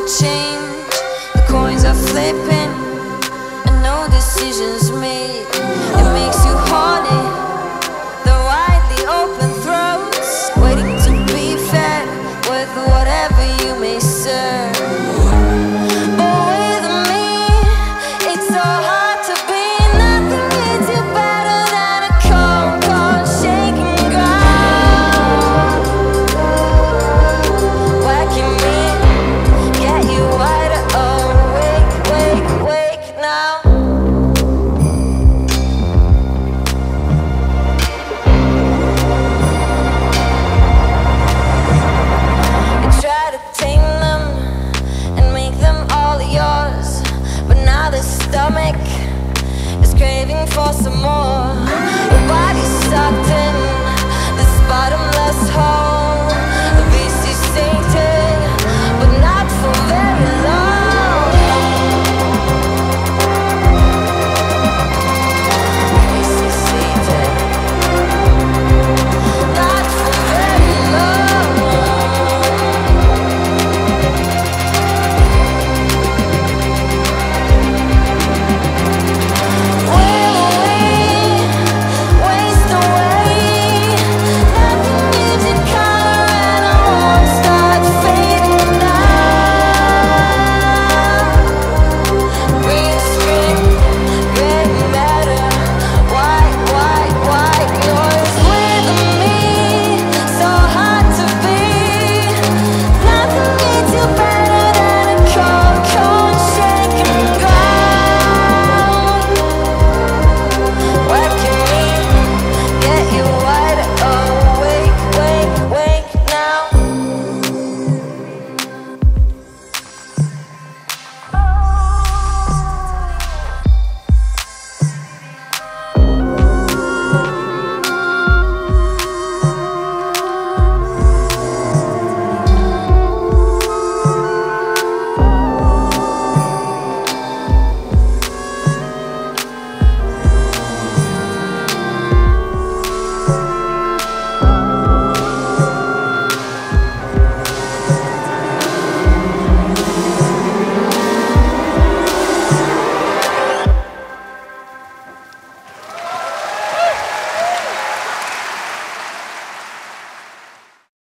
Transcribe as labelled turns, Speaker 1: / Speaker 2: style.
Speaker 1: change. The coins are flipping and no decisions made. It makes you horny, the widely open throats, waiting to be fed with whatever you may serve. But with me, it's so hard to be. Nothing gets you better than a cold, cold shaking ground. Whacking me, get you wider awake, wake, wake now. You try to tame them and make them all yours, but now the stomach is craving for some more. Your body's sucked in this bottomless hole.